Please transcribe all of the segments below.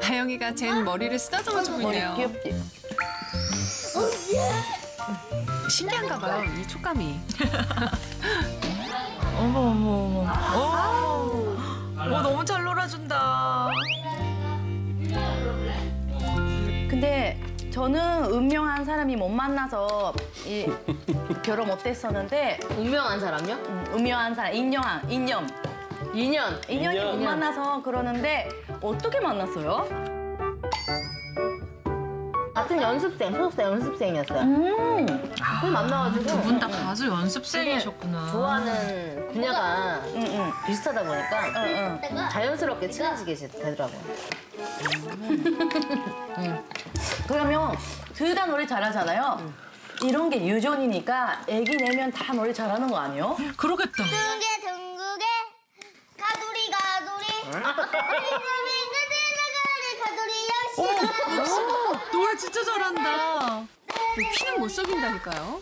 다영이가 젠 머리를 쓰다듬어주고 있네요. 귀엽지? 신기한가 봐요, 이 촉감이. 어머 어머 어머. 너무 잘 놀아준다. 근데 저는 음영한 사람이 못 만나서 결혼 못했었는데 운명한 사람요? 음영한 사람, 인연이 못 만나서 그러는데 어떻게 만났어요? 같은 연습생, 소속사 연습생이었어요. 그래서 만나가지고 두 분 다 가수 연습생이셨구나. 좋아하는 분야가 비슷하다 보니까 자연스럽게 친해지게 되더라고요. 그러면 둘 다 노래 잘하잖아요. 이런 게 유전이니까 애기 내면 다 노래 잘하는 거 아니에요? 그러겠다. 둥게 가두리 노래 진짜 잘한다. 피는 못 속인다니까요.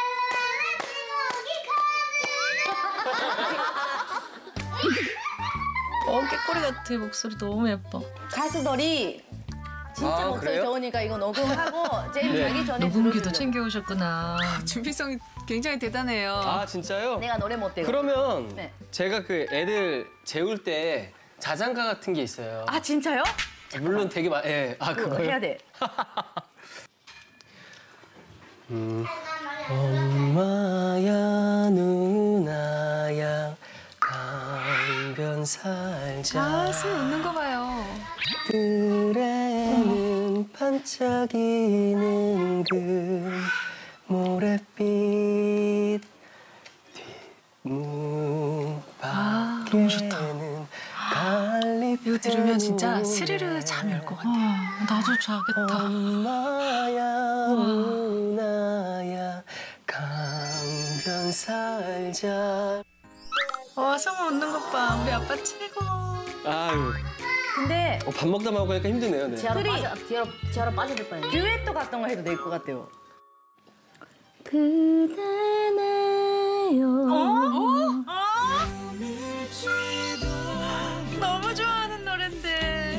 깨꼬리 같아. 목소리 너무 예뻐. 가수들이 진짜 목소리 그래요? 좋으니까 이거 녹음하고 제일 자기 전에 녹음기도 들어주려고. 챙겨오셨구나. 준비성이 굉장히 대단해요. 아 진짜요? 내가 노래 못해요. 그러면 네. 제가 그 애들 재울 때 자장가 같은 게 있어요. 아 진짜요? 물론 되게 예. 그거 그거요? 해야 돼. 엄마야 누나야 강변 살자 숨 웃는 거 봐요. 들에는 반짝이는 그 모래빛 너무 좋다. 뒷문밖에는 갈리페 이거 들으면 진짜 스르르 잠이 올 것 같아요. 나도 자겠다. 엄마야 누나야 강변 살자. 성우 웃는 것 봐. 우리 아빠 최고. 아유 근데 밥 먹다 말고 힘드네요. 네. 지하로 빠져들 뻔했네. 듀엣도 같은 거 해도 될 것 같아요. 너무 좋아하는 노랜데.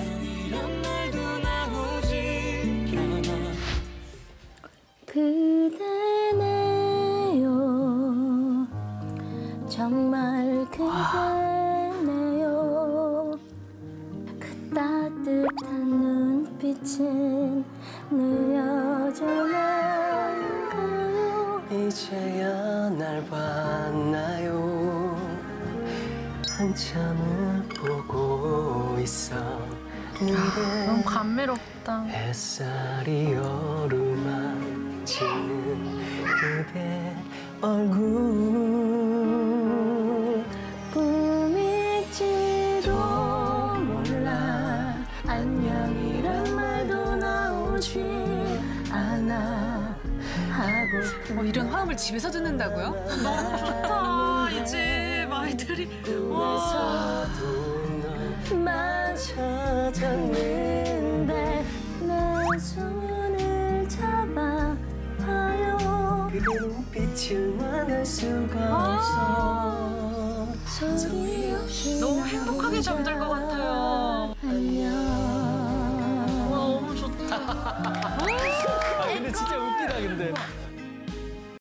그대네요 정말 그대네요 그 따뜻한 눈빛은 느껴져나가요 이제야 날 봤나요 한참을 보고 있어 너무 감미롭다. 햇살이 어루만지는 그대 얼굴 꿈일지도 몰라 안녕이란 말도 나오지 않아 하고픈 이런 화음을 집에서 듣는다고요? 좋다. 이제 말들이. 와. 만 찾았는데 내 손을 잡아봐요 그 눈빛을 만날 수가 없어 소리 없이 너무 행복하게 잠들 것 같아요. 안녕 와, 너무 좋다. 아 근데 진짜 웃기다 근데